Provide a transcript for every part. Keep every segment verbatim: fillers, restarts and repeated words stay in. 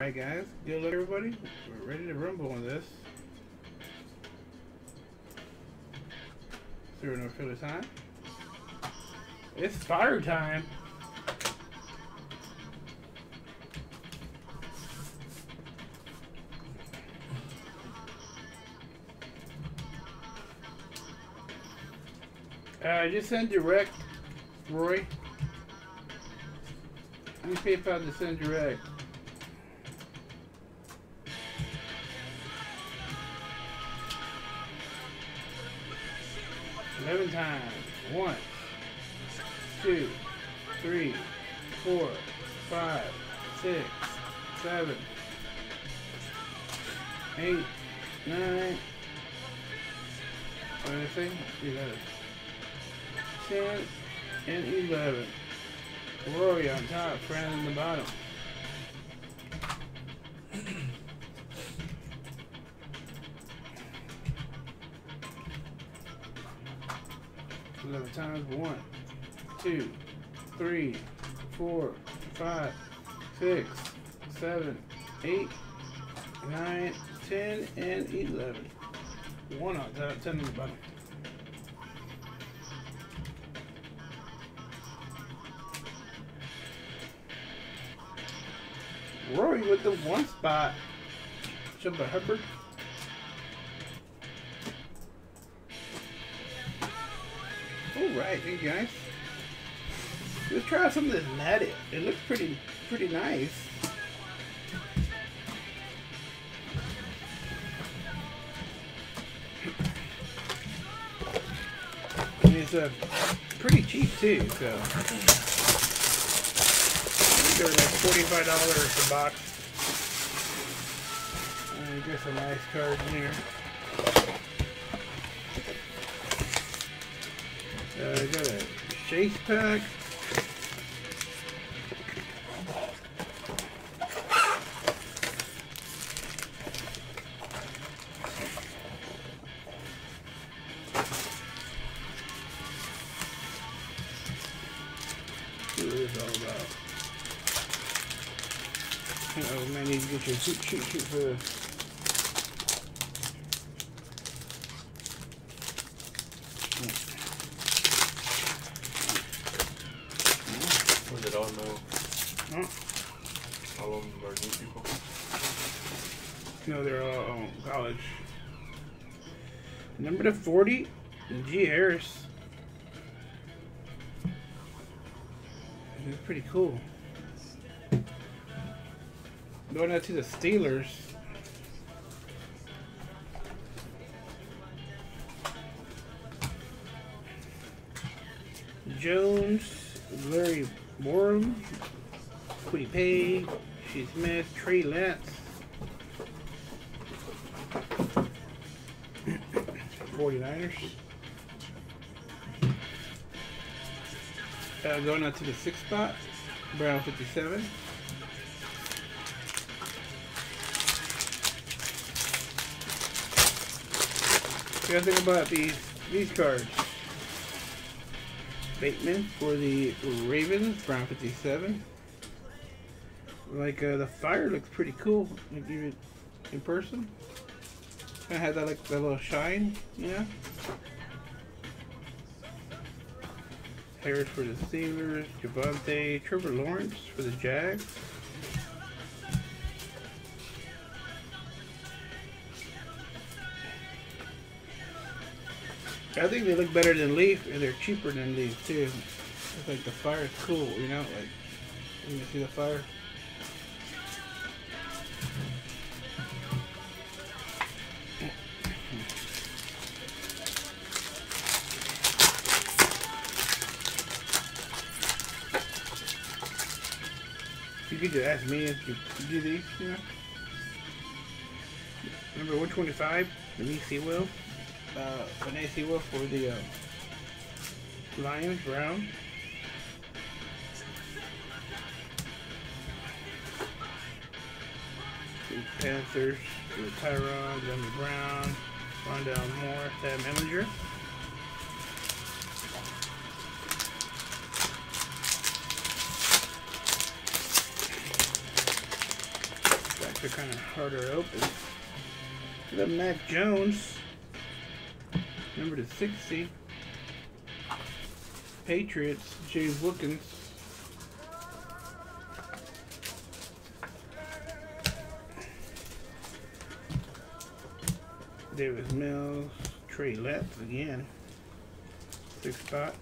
Alright guys, good luck everybody. We're ready to rumble on this. Zero no filler time. It's fire time. Uh, just send direct, Roy. Use PayPal to send direct. Eleven times. One, two, three, four, five, six, seven, eight, nine. What did I say? Eleven. Ten and eleven. Rory on top, Fran on the bottom. Eleven times. One, two, three, four, five, six, seven, eight, nine, ten, and eleven. One on top, ten on the bottom. Rory with the one spot. Chuba Hubbard. Alright, hey guys. Let's try some of this matted. It looks pretty pretty nice. And it's uh, pretty cheap too, so they're like forty-five dollars a box. And get some nice cards in here. Uh, I got a Chase pack. See what this is all about. Oh man, you need to get your shoot shoot shoot for the Was it all no? huh? All of them are new people? No, they're all um, college. Number to forty, G. Harris. It's pretty cool. Going out to the Steelers. Jones, Larry Borum, Quiddy Pay, She Smith, Trey Lance, forty-niners. Uh, going out to the sixth spot, Brown fifty-seven. What do you guys think about these these cards? Bateman for the Ravens, Brown fifty-seven. Like uh, the fire looks pretty cool. Like even in person, kind of had that like that little shine, you know. Harris for the Steelers, Javonte, Trevor Lawrence for the Jags. I think they look better than Leaf, and they're cheaper than Leaf too. It's like the fire is cool, you know, like you can see the fire. You could just ask me if you do these, you know. Number one twenty-five, Denise Sewell. Uh, Renee Sewell for the uh, Lions, Brown. The Panthers, the Tyron, Jimmy Brown, Rondell Moore, Thad Manager. packs are kind of harder to open. The Mac Jones, number to sixty. Patriots, James Wilkins. Davis Mills, Trey Letts again. Six spot.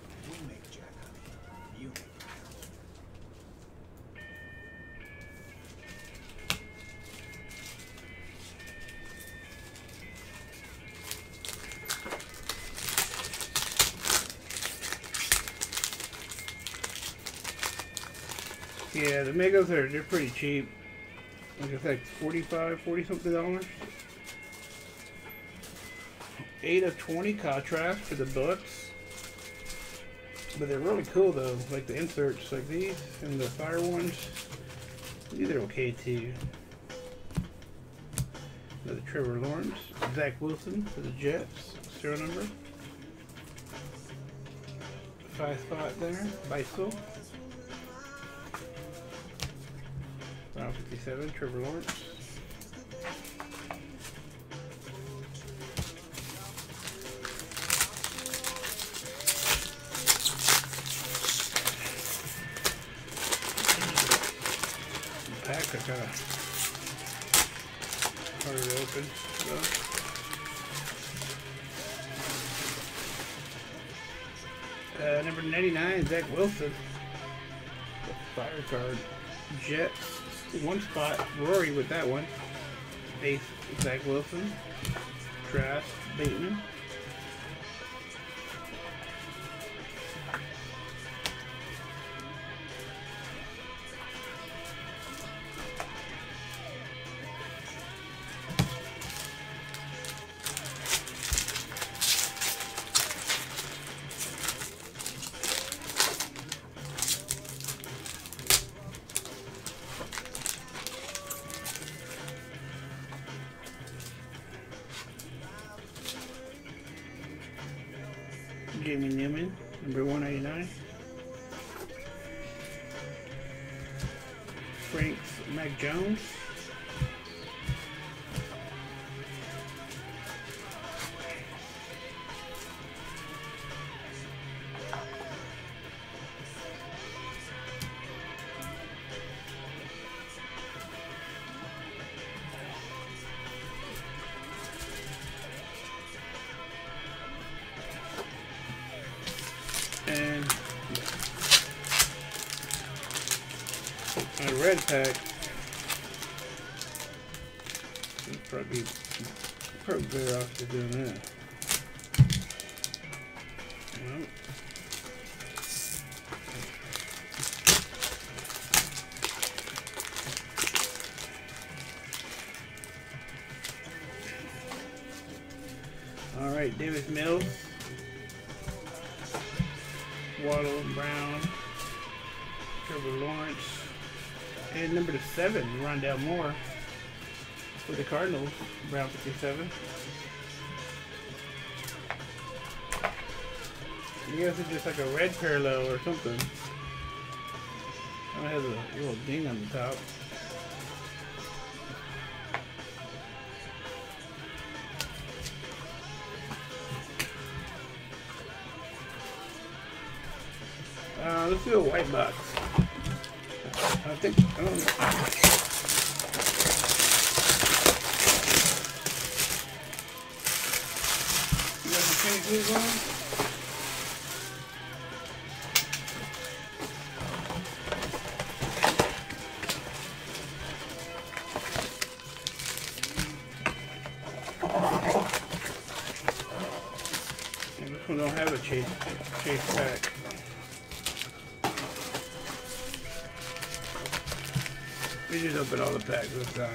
Yeah, the Megos are they're pretty cheap. Like it's like forty-five, forty something dollars. eight of twenty contrast for the Bucks. But they're really cool though. Like the inserts like these and the fire ones. These are okay too. Another Trevor Lawrence. Zach Wilson for the Jets. Serial number. Five spot there. Beisel. Round fifty-seven, Trevor Lawrence. The packs are kind of harder to open. So. Uh, number ninety-nine, Zach Wilson. Fire card. Jets. One spot, Rory with that one. Base, Zach Wilson. Trask, Bateman. Jamie Newman, number one ninety-nine. Frank's Mac Jones. And a red pack. Probably, probably better off to doing that. Nope. All right, Davis Mills. Waddle, Brown, Trevor Lawrence, and number seven, Rondell Moore for the Cardinals, Brown fifty-seven. I guess it's just like a red parallel or something. It has a little ding on the top. Uh, let's do a white box. I think, I don't know. You got some pink glue on? And this one don't have a chase, chase pack. We just open all the packs this time.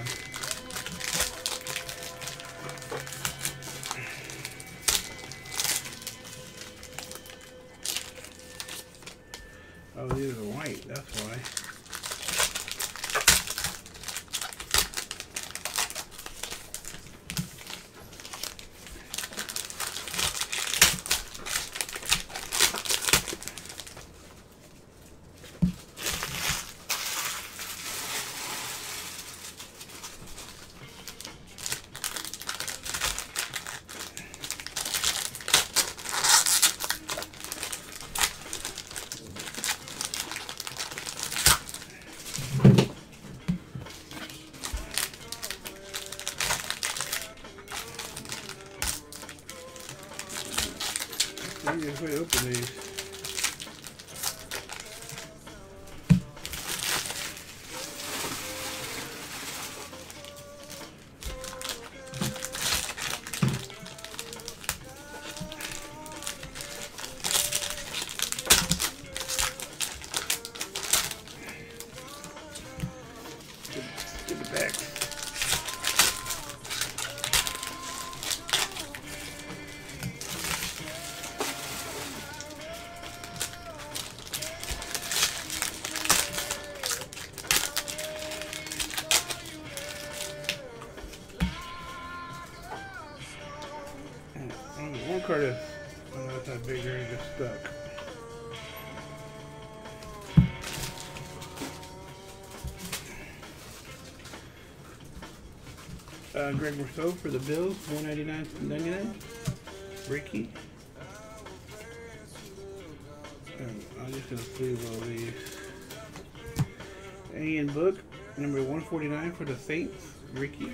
Oh, these are white, that's why. Easiest way to open these. Get it back. One card is, oh, that's not bigger, it's just stuck. Uh, Greg Rousseau for the Bills, one ninety-nine ninety-nine. Ricky. And I'm just gonna sleeve all these. Ian Book, number one forty-nine for the Saints, Ricky.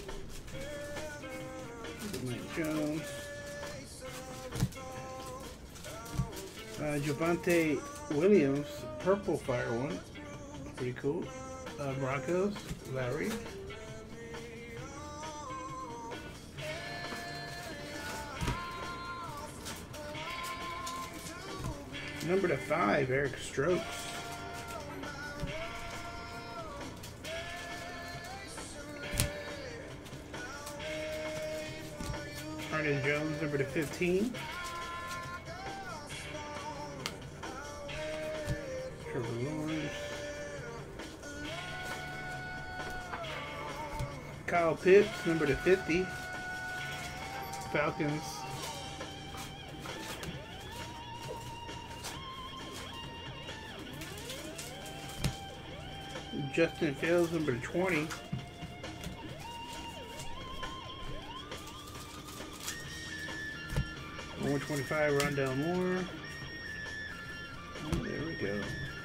Mike Jones. Uh, Javonte Williams, purple fire one, pretty cool. Uh, Broncos, Larry. Number to five, Eric Stokes. Ernest Jones, number to fifteen. Trevor Lawrence. Kyle Pitts, number to fifty. Falcons. Justin Fields, number to twenty. one twenty-five, Rondell Moore. Oh, there we go.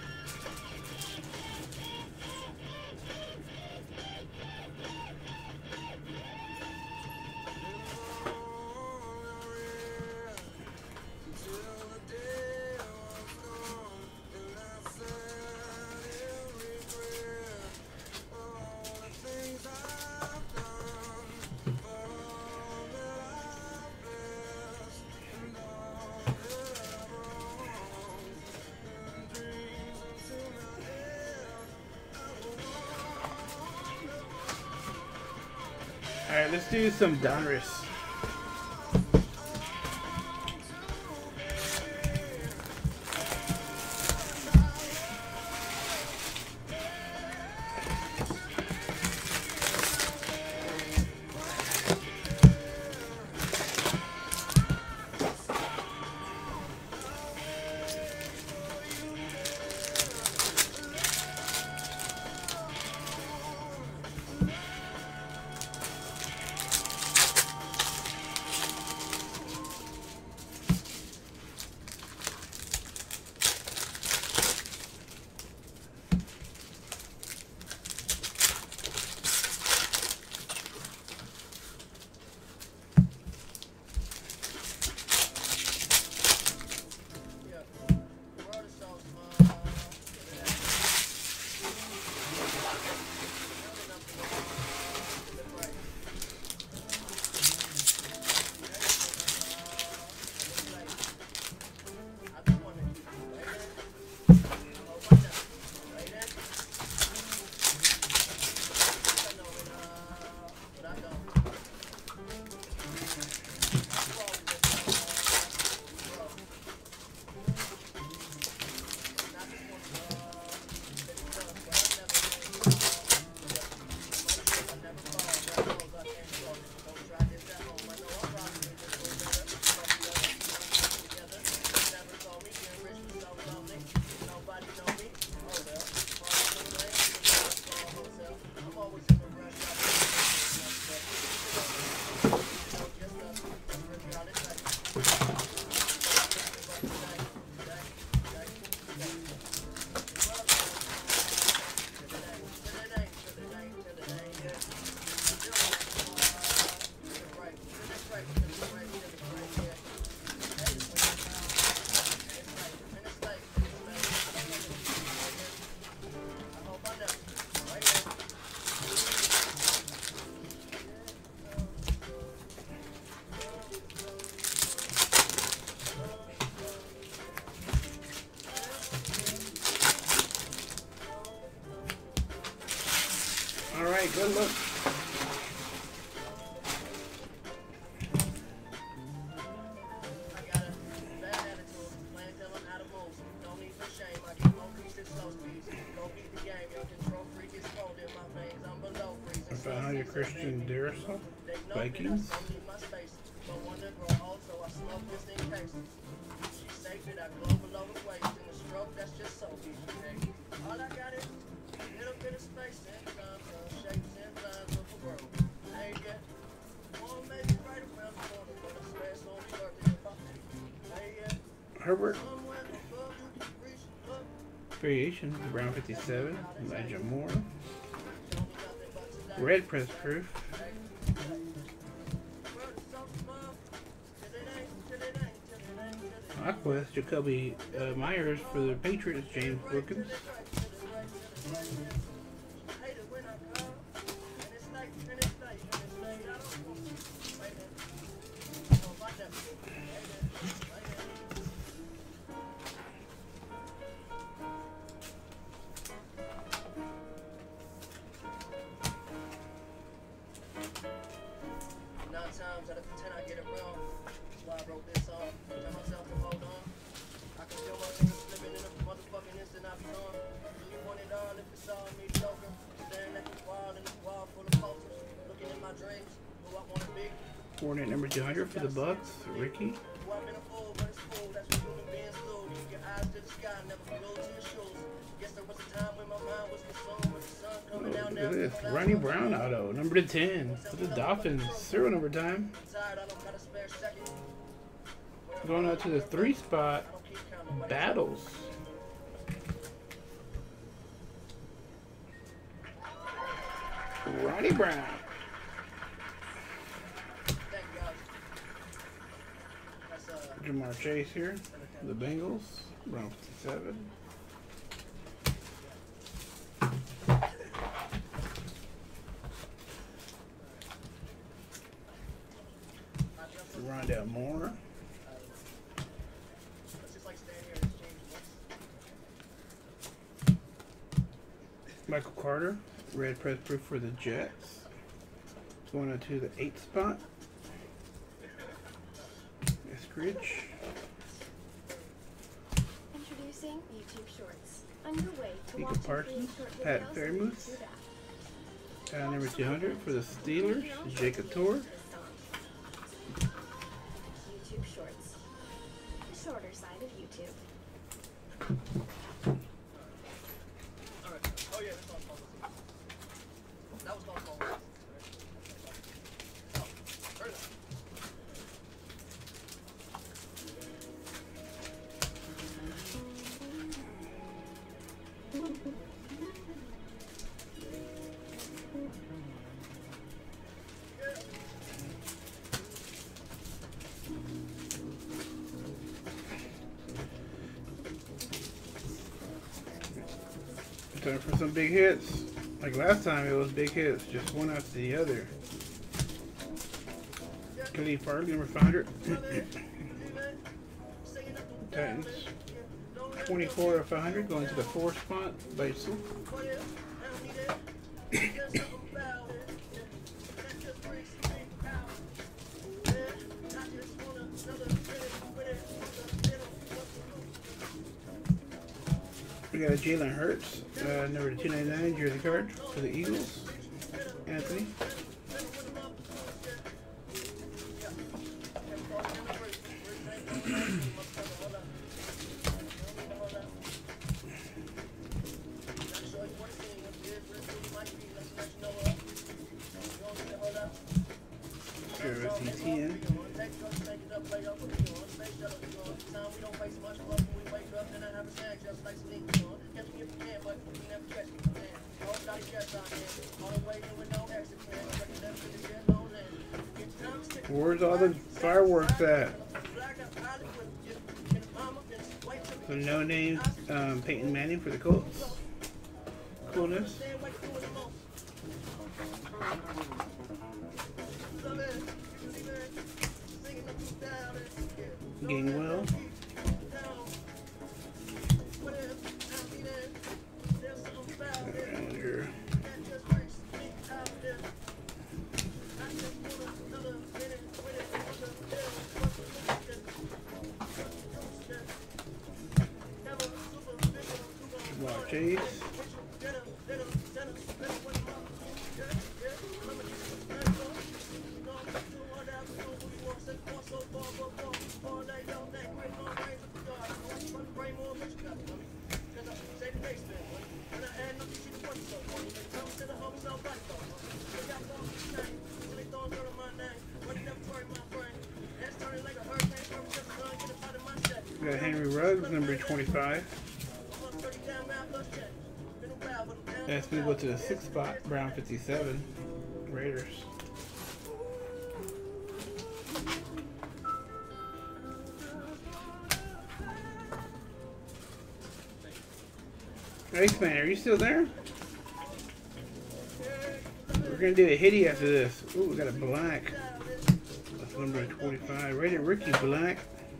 Alright, let's do some Donruss. five hundred Christian Duracell Vikings. Herbert. Variation, Brown fifty-seven, Elijah Moore. Red press proof. Aquas, Jacoby uh, Myers for the Patriots, James Wilkins. Times out of ten I get it wrong. That's why I wrote this song. Tell myself to hold on. I can feel my fingers slipping in a motherfucking instant I be gone. Do you want it all if it's all me joker? Staring at the wall in the wall full of posters. Looking at my dreams, who I wanna be. Coordinate number two hundred for the Bucks, Ricky. Who I've been a fool, but it's cool. That's what human beings do. You keep your eyes to the sky, never glued to your shoes. Guess there was a time when my mind was consumed with the sun coming down. Look at this, Ronnie Brown auto, number to ten for the Dolphins, serial number time. Going out to the three spot, Battles. Ronnie Brown. Jamar Chase here, the Bengals, Brown fifty-seven. Rondell Moore. Michael Carter, red press proof for the Jets. Going into the eighth spot. Eskridge. Introducing YouTube Shorts. On your way to Mika watch Parsons, short Pat videos, Fairmouth. do that. Uh, number two hundred for the Steelers, Jacob Torre. YouTube Shorts. The shorter side of YouTube. Oh yeah, that's all. That was all. Oh, turn it. Time for some big hits. Like last time, it was big hits, just one after the other. Khalid Farley, number five hundred. Titans, twenty-four of five hundred, going to the fourth spot. Basil. We got a Jalen Hurts, uh, number two ninety-nine, jersey card for the Eagles. Anthony. T T N. Where's all the fireworks at? So no name, um, Peyton Manning for the Colts. Coolness. Gainwell. And your Chase. We got Henry Ruggs, number twenty-five. That's going to go to the sixth spot, Brown fifty-seven, Raiders. Iceman, are you still there? We're going to do a hitty after this. Ooh, we got a black. That's number twenty-five. Rated Ricky Black.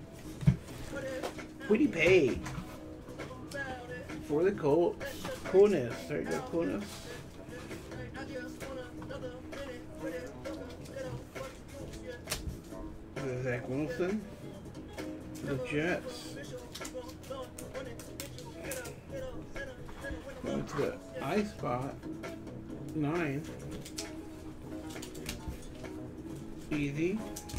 Pretty paid for the Colts. Coolness. There you go, Coolness. Zach Wilson. The Jets. Going to the I spot. Nine. Easy.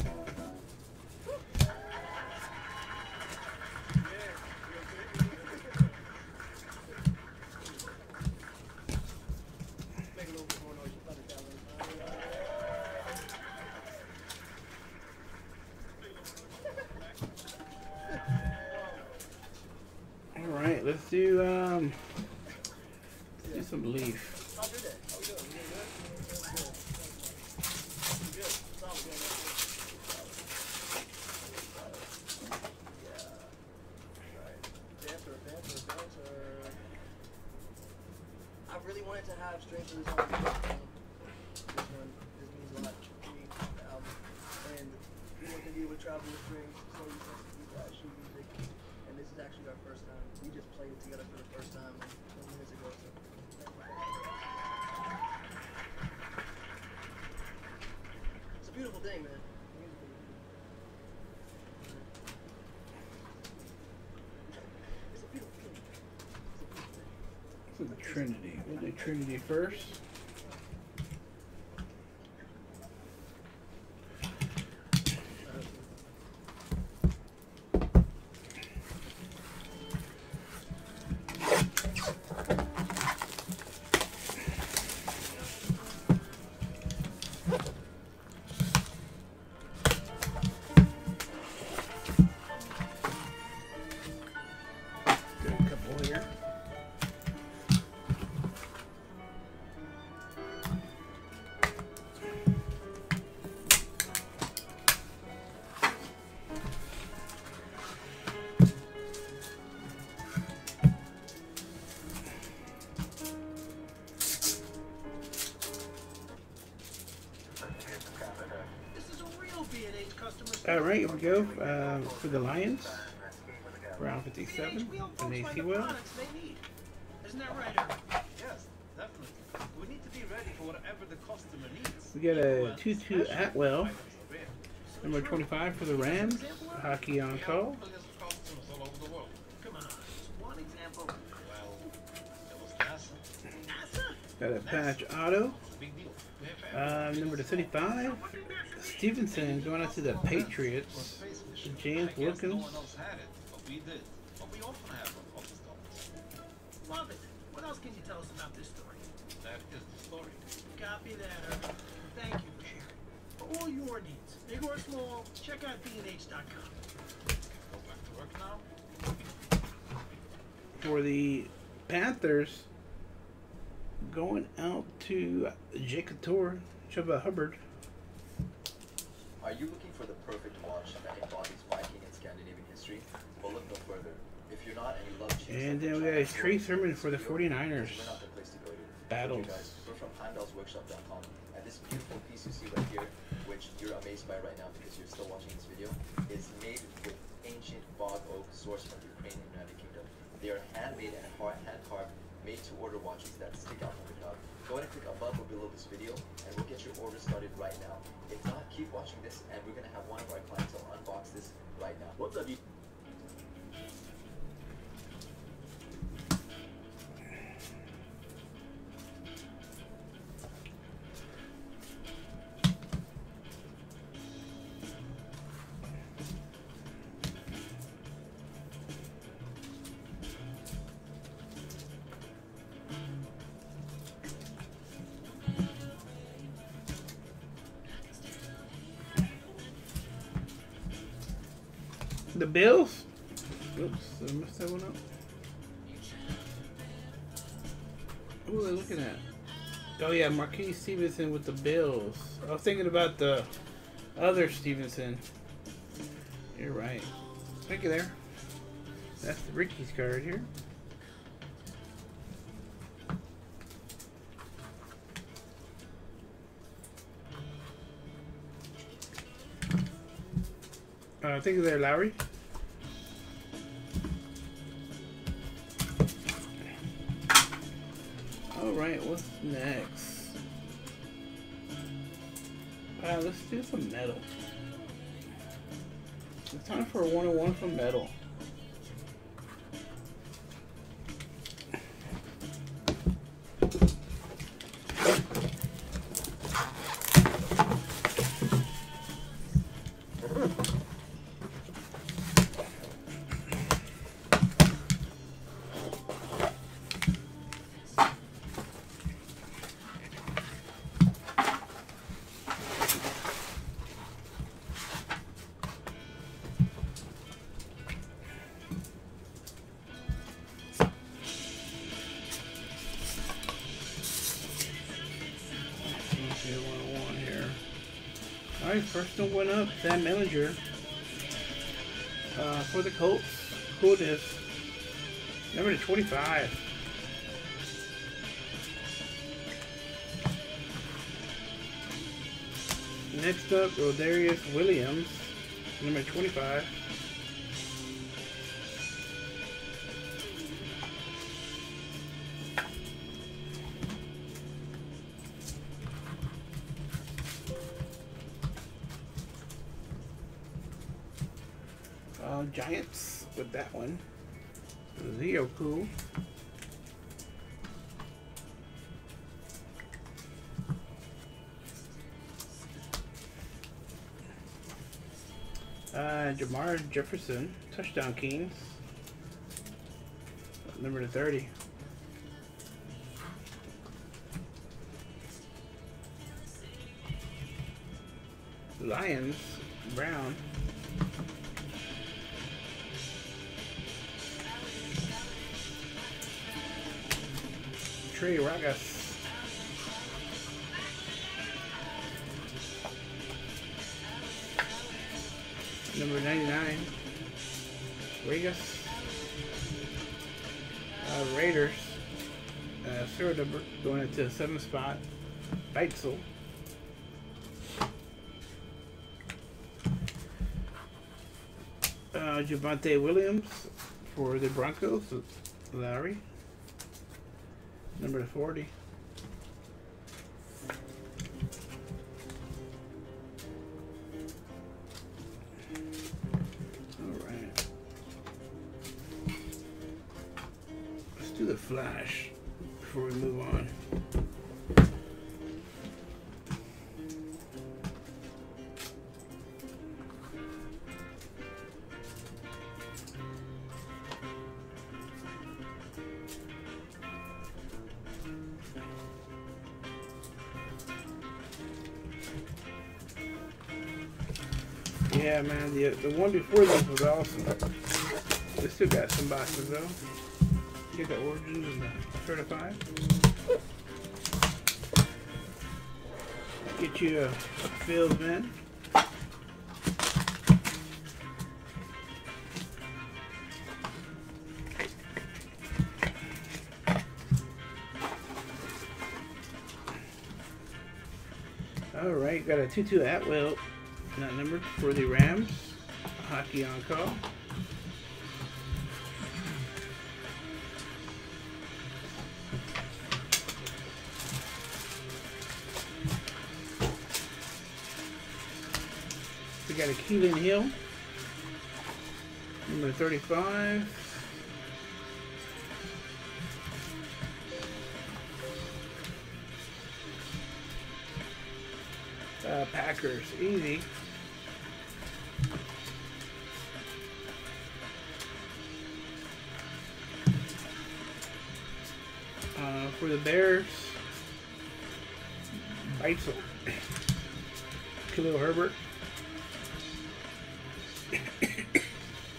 Alright, let's do um let's do some Leaf. I really wanted to have Strength of the Zone. This one, this means a lot to me, the album. And we want to deal with Travel with Strings, so we sensitive to actual music. And this is actually our first time. We just played it together for the first time twenty minutes ago. So. It's a beautiful thing, man. It's a beautiful thing. It's a Trinity. We'll do Trinity first. All right, here we go uh, for the Lions. Round fifty-seven, and A C Well. Isn't that right, Eric? Yes, definitely. We need to be ready for whatever the customer needs. We got a two two Atwell, number twenty-five for the Rams. Hockey on call. Got a patch auto. Um, number to thirty-five, Stevenson going out to the Patriots. James Wilkins. Love it. What else can you tell us about this story? That is the story. Copy that, Irving. Thank you for sharing. For all your needs, big or small, check out B and H dot com. Go back to work now. For the Panthers, going out to Jacob Torre, Chuba Hubbard. Are you looking for the perfect watch that embodies Viking and Scandinavian history? Well, look no further. If you're not and you love cheese, And then we got Trace Herman for the forty-niners. we're not the place to go to. Battles. Okay, guys, we're from Heimdall's Workshop dot com, and this beautiful piece you see right here, which you're amazed by right now because you're still watching this video, is made with ancient bog oak sourced from Ukraine and United Kingdom. They are handmade and hand carved, made to order watches that stick out from the crowd. Go ahead and click above or below this video, and we'll get your order started right now. If not, keep watching this, and we're gonna have one of our clientele unbox this right now. What's up, you? The Bills? Oops, did I mess that one up? Who are they looking at? Oh yeah, Marquise Stevenson with the Bills. I was thinking about the other Stevenson. You're right. Thank you there. That's the Ricky's card here. Uh, thank you there, Lowry. Alright, what's next? Uh, let's do some metal. It's time for a one oh one from metal. Personal went up, Sam Mellinger uh, for the Colts. Coolness. Number to twenty-five. Next up, Rodarius Williams, number twenty-five. Uh, Giants with that one. Zeo cool. Uh, Jamar Jefferson, touchdown Kings. Number to thirty. Lions, Brown. Trey Ragas. Number ninety-nine. Ragas. Uh, Raiders. Uh, zero number going into the seventh spot. Beitzel. Uh, Javonte Williams for the Broncos. Larry. Number forty. All right. Let's do the flash before we move on. Yeah, man, the the one before this was awesome. They still got some boxes though. Get the Origins and the Certified. Get you a, a Fields man. All right, got a two two Atwell. Not numbered for the Rams. Hockey on call. We got a Keelan Hill. Number thirty-five. Uh, Packers, easy. Uh, for the Bears, Beitzel, Khalil Herbert.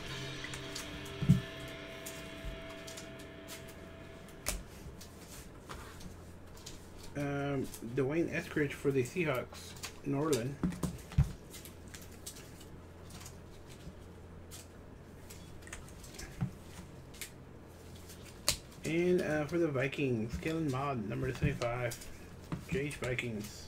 Um, Dwayne Eskridge for the Seahawks, Norland. And uh, for the Vikings, Kellen Mond, number seventy-five, J H Vikings.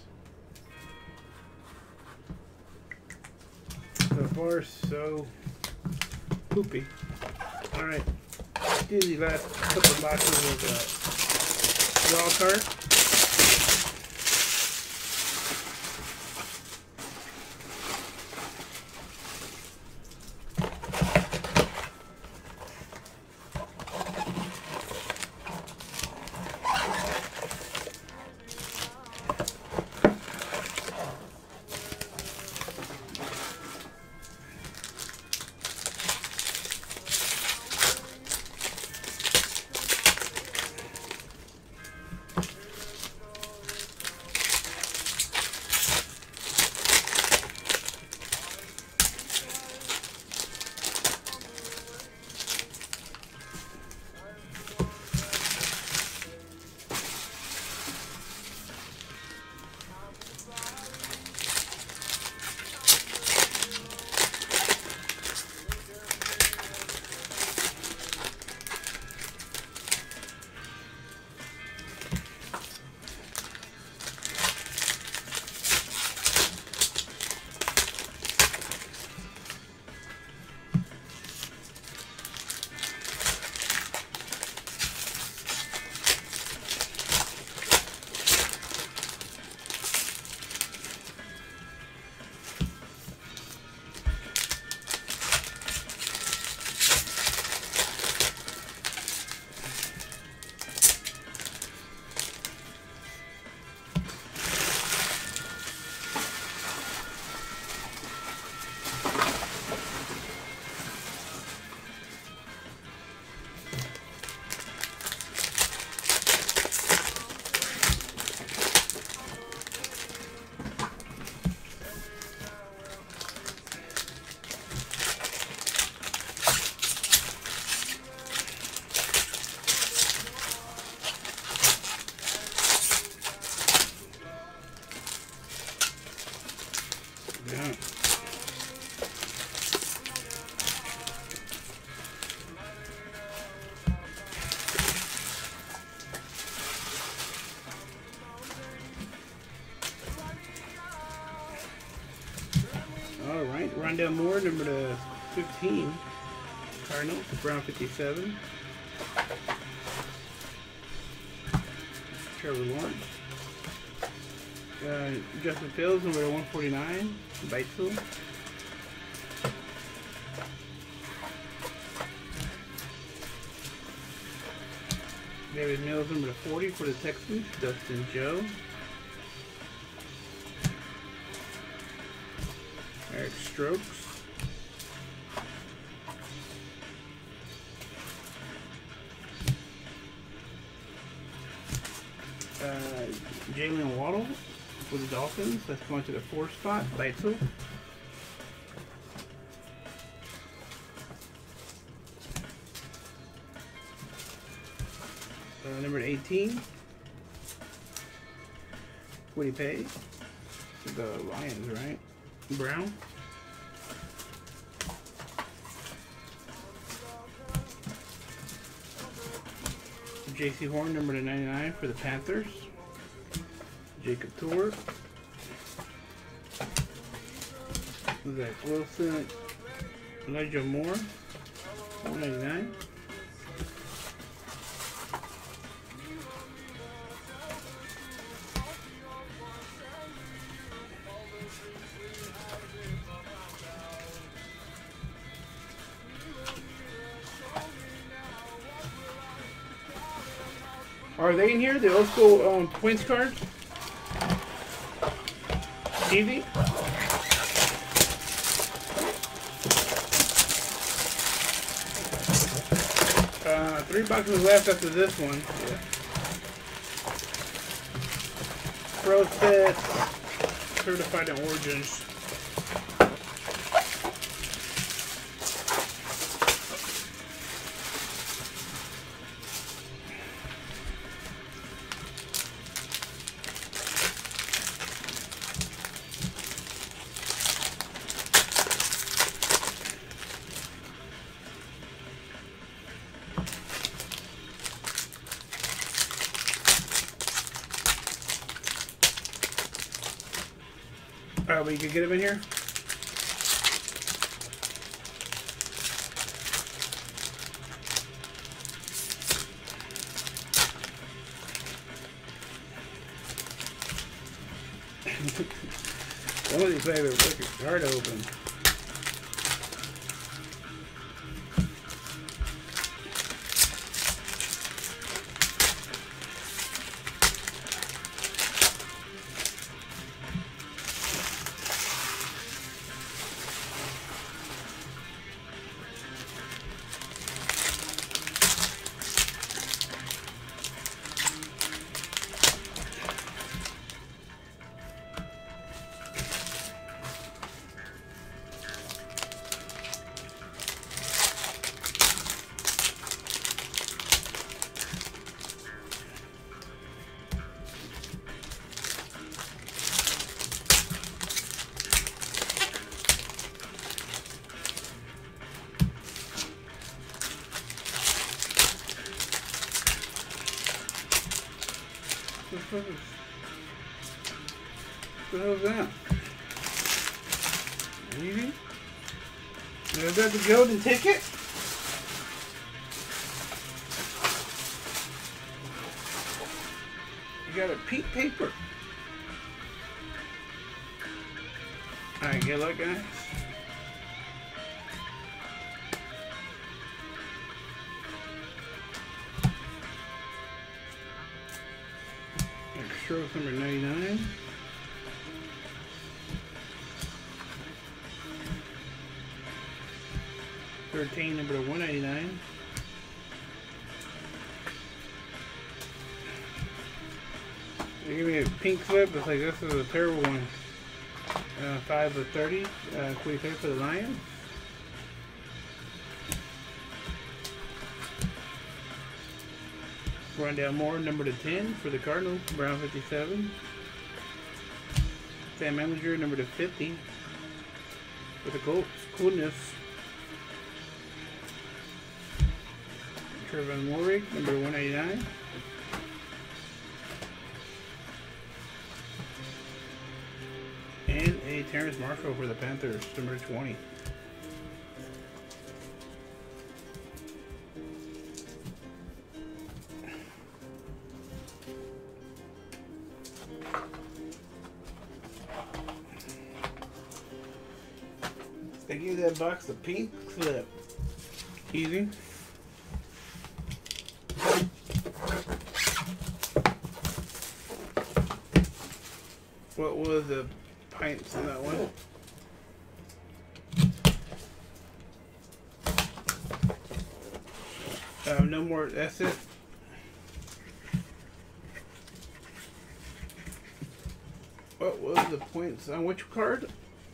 So far, so poopy. Alright, do the last couple of boxes of uh, wild card. Alright, Rondell Moore, number to fifteen. Cardinals, Brown fifty-seven. Trevor Lawrence. Uh, Justin Fields, number to one forty-nine. Beitzel. David Mills, number to forty for the Texans. Dustin Joe. Eric Strokes. Uh, Jalen Waddle for the Dolphins. That's going to the fourth spot. Beitzel. Uh, number eighteen. Woody Pay. The Lions, right? Brown. J C Horn, number to ninety-nine for the Panthers. Jacob Tour. Zach Wilson. Elijah Moore. one ninety-nine. Are they in here? The old school um, Twins cards? Easy. Uh, three boxes left after this one. Yeah. Pro sets, certified in origins. Oh, but you can get him in here? Somebody's favorite freaking card open. What the hell is that? Easy? Is that the golden ticket? You got a pink paper. Alright, good luck, guys. Stroke number ninety-nine. thirteen, number one ninety-nine. They give me a pink slip. It's like this is a terrible one. Uh, five of thirty. Uh, Quay for the Lions. Rondale Moore, number to ten for the Cardinals, Brown fifty-seven. Sam Ellinger, number to fifty for the Colts, Coolness. Trevon Warwick, number one eighty-nine. And a Terrence Marshall for the Panthers, number twenty. They give that box a pink slip. Easy. What was the pints in that one? Uh, no more, that's it. What was the points on which card?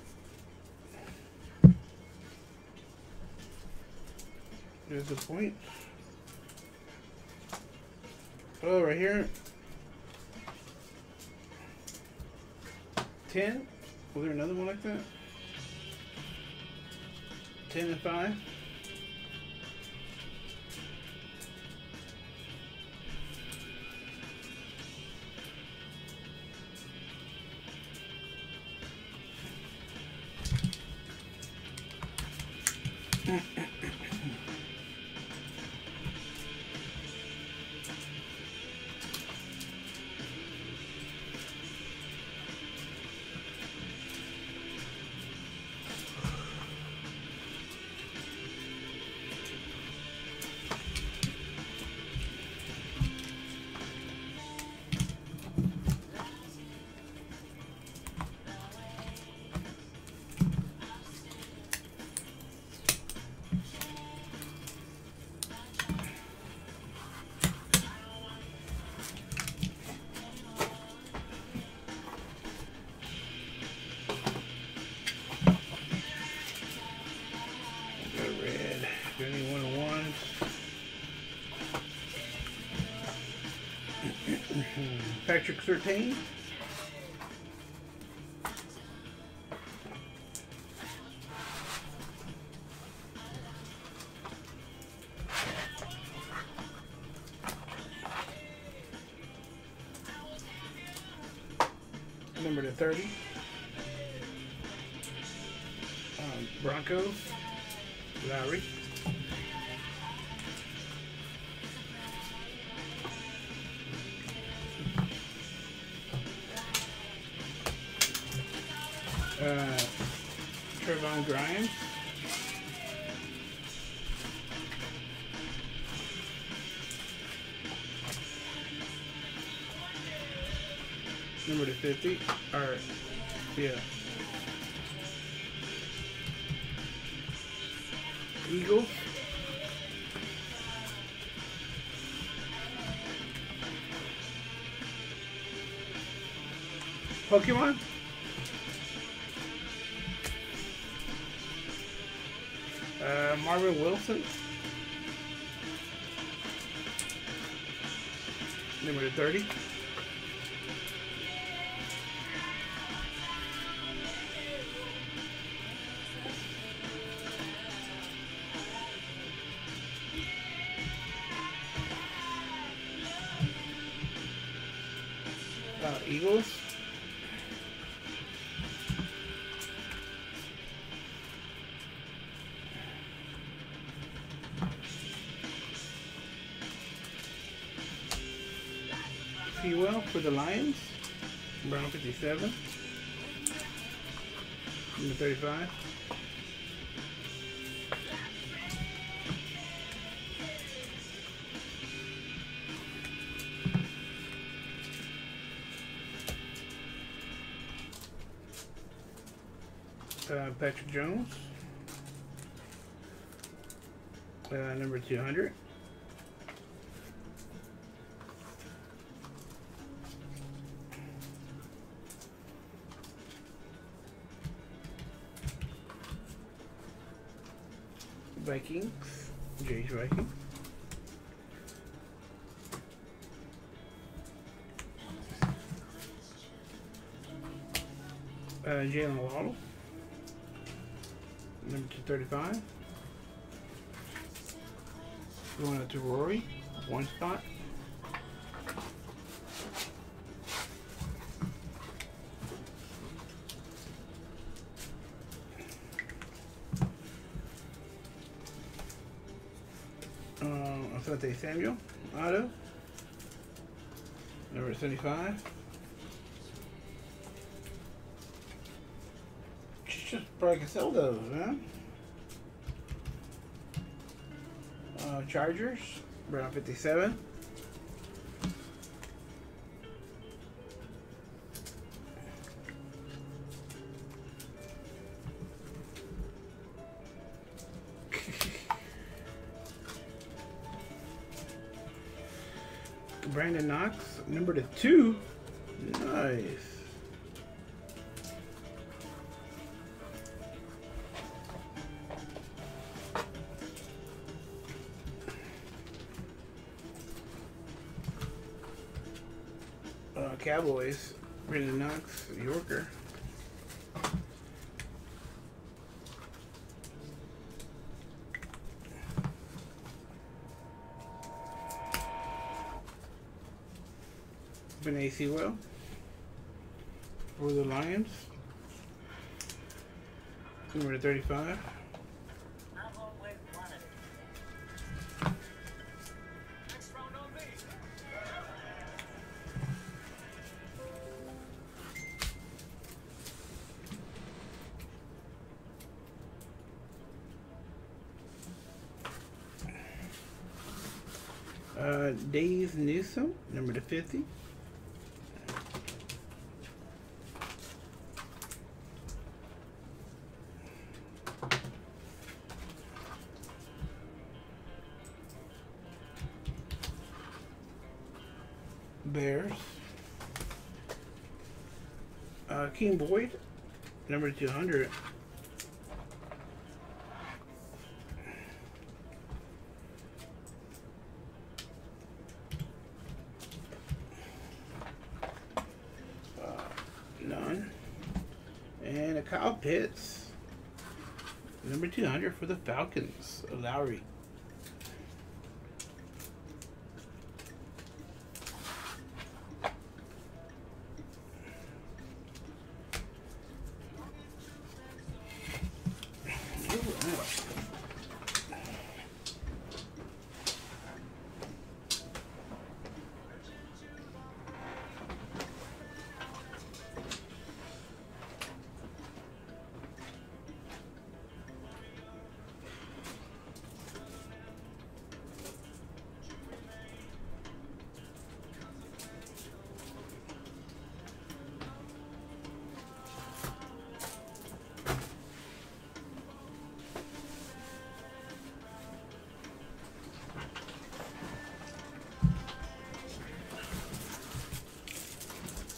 There's the point. Oh, right here. ten. Was there another one like that? ten and five. Patrick Surtain. Number to thirty. Broncos, Lowry. Uh, Trevon Grimes. Number to fifty. Or, yeah. Eagles. Pokemon. Uh, Marvin Wilson. Number to thirty. Uh, Eagles. Sewell for the Lions. Brown fifty-seven. Number thirty-five. Uh, Patrick Jones. Uh, number two hundred. Vikings. Jay's Viking. Uh, Jalen Waddle. Number two thirty-five. Going out to Rory. One spot. Um, Asante Samuel. Auto. Number seventy-five. Just probably can sell those, man. Uh, Chargers, Brown fifty-seven. Brandon Knox, number to two. Nice. Uh, Cowboys, Brandon Knox, Yorker. Benay Sewell for the Lions. Number thirty-five. Uh, Dave Newsome, number to fifty. Bears. Uh, King Boyd, number two hundred. Uh, none. And a Kyle Pitts, number two hundred for the Falcons, Lowry.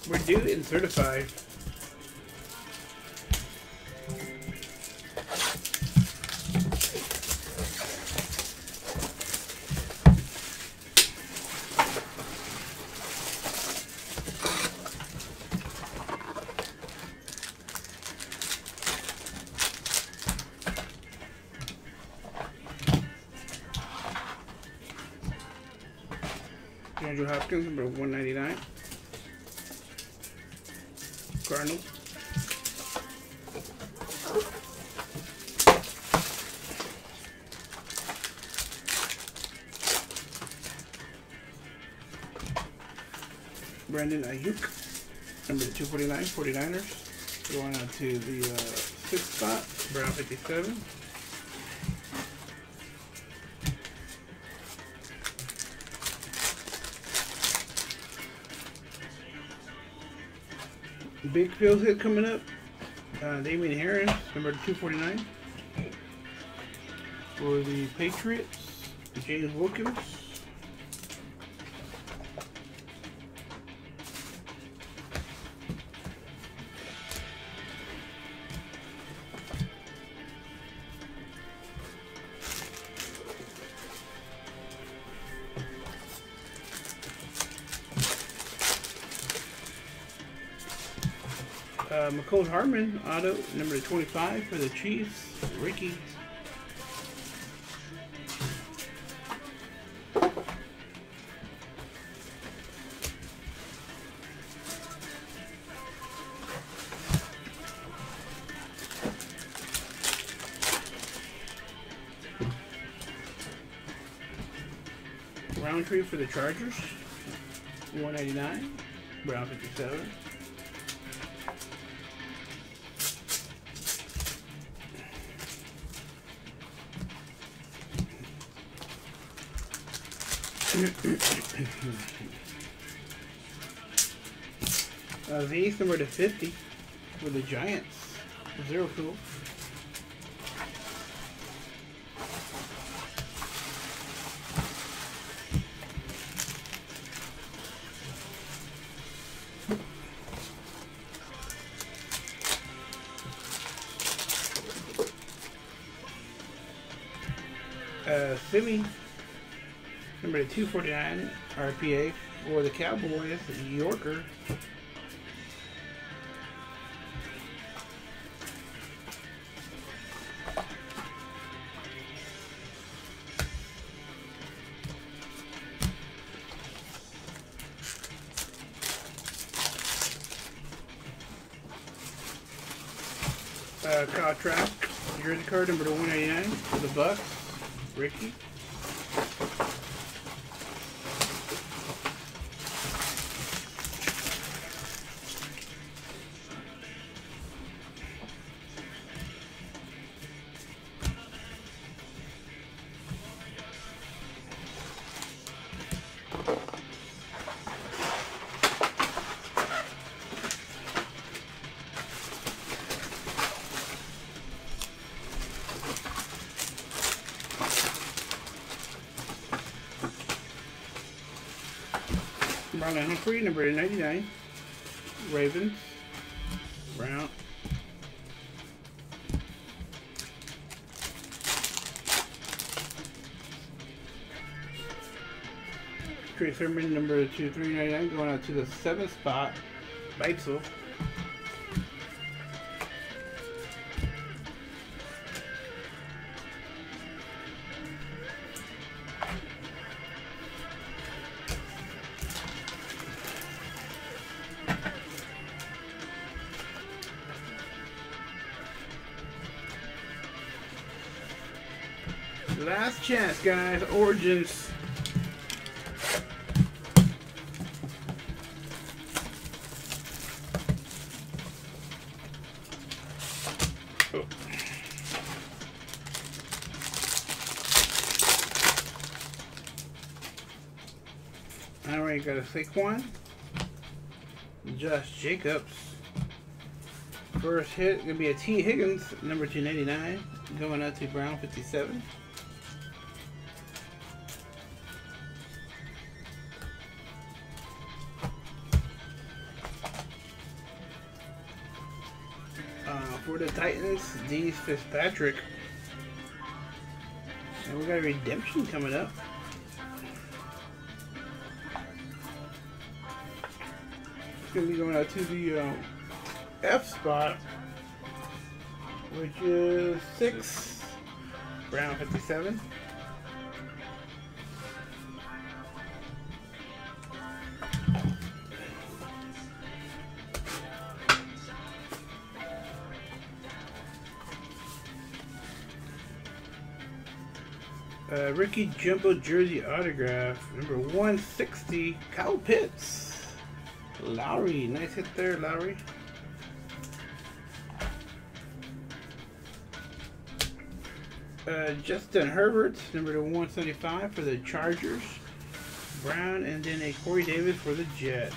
We're due and certified. Andrew Hopkins, number one ninety-nine. Cardinals. Brandon Ayuk, number two forty-nine, forty-niners. Going on to the uh, sixth spot, Brown fifty-seven. Big Phil's hit coming up. Uh, Damian Harris, number two forty-nine. For the Patriots, James Wilkins. Uh, McCole Harmon, auto, number twenty-five for the Chiefs, Ricky. Roundtree for the Chargers, one ninety-nine, Brown fifty-seven. uh, the eighth number to fifty for the Giants, zero cool. Uh, Simi, number two forty-nine, R P A for the Cowboys, Yorker. Uh, Kyle Trask, jersey card number one eighty-nine for the Bucks, Ricky. Marlon Humphrey, number ninety-nine. Ravens. Brown. Trey Sermon, number two three ninety-nine, going out to the seventh spot. Beitzel. Last chance, guys. Origins. Oh. Alright, got a Saquon. Josh Jacobs. First hit gonna be a T Higgins, number two ninety-nine, going out to Brown fifty-seven. For the Titans, Dean Fitzpatrick. And we got a redemption coming up. It's going to be going out to the um, F spot, which is six, Brown fifty-seven. Uh, Ricky Jumbo Jersey autograph, number one sixty, Kyle Pitts. Lowry, nice hit there, Lowry. Uh, Justin Herbert, number to one seventy-five for the Chargers. Brown, and then a Corey Davis for the Jets.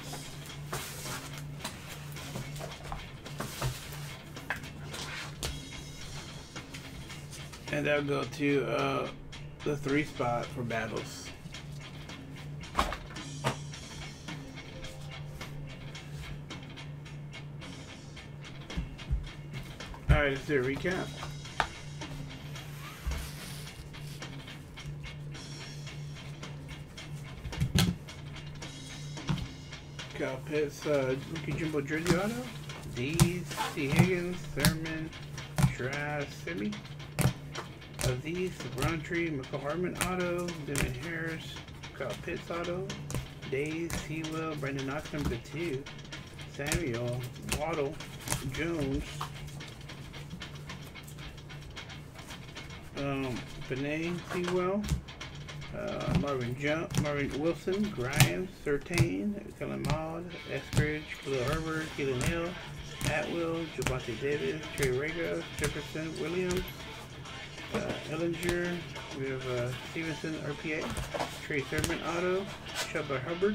And that'll go to uh, the three spot for battles. Alright, let's do a recap. Kyle Pitts, uh, Rookie Jumbo Jersey Auto. Dees, T. Higgins, Thurman, Shiraz, Simi. Aziz, Roundtree, McCall Hartman Auto, Devin Harris, Kyle Pitts Auto, Days, T-Will, Brandon Knox number two, Samuel, Waddle, Jones, um, Benet, T-Will, uh, Marvin Jump, Marvin Wilson, Grimes, Sertain, Kellen Maud, Eskridge, Khalil Herbert, Keelan Hill, Atwill, Javante Davis, Trey Raga, Jefferson, Williams, Uh, Ellinger, we have uh, Stevenson, R P A, Trey Thurman Auto, Chuba Hubbard,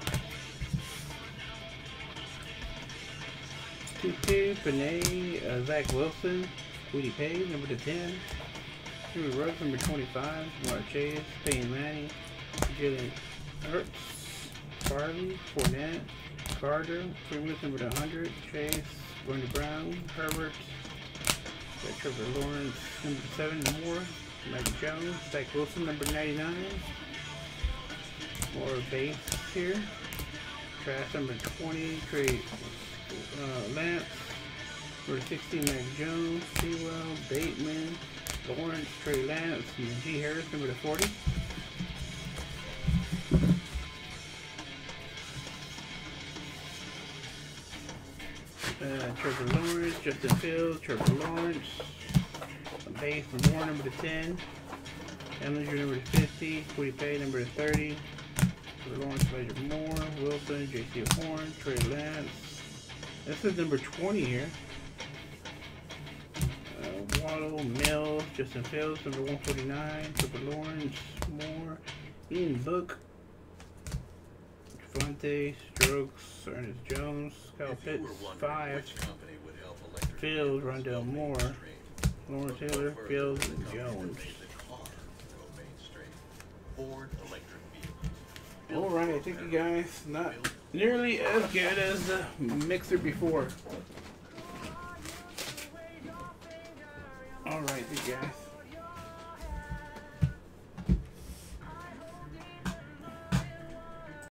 Tutu, Panay, uh, Zach Wilson, Woody Pay, number to ten, Henry Ruggs, number twenty-five, Mark Chase, Payne Manning, Jalen Hurts, Farley, Fournette, Carter, Freeman, number to one hundred, Chase, Brandon Brown, Herbert, got Trevor Lawrence, number seven, more. Mike Jones, Zach Wilson, number ninety-nine. More base here. Trash, number twenty, Trey uh, Lance. Number sixty, Mac Jones, Sewell, Bateman, Lawrence, Trey Lance, and G. Harris, number forty. Uh, Trevor Lawrence, Justin Fields, Trevor Lawrence, base Moore, number to ten, Ellinger, number to fifty, Woody Pay, number to thirty, Trevor Lawrence, Elijah Moore, Wilson, J C Horn, Trey Lance. This is number twenty here. Uh, Waddle, Mills, Justin Fields, number one forty-nine, Trevor Lawrence, Moore, Ian Book, Javante, Strokes, Ernest Jones, Kyle Pitts, five, Fields, Rondell Moore, Lawrence Taylor, Fields, and Jones. Alright, thank you guys. Not nearly as good as the mixer before. Alright, thank you guys.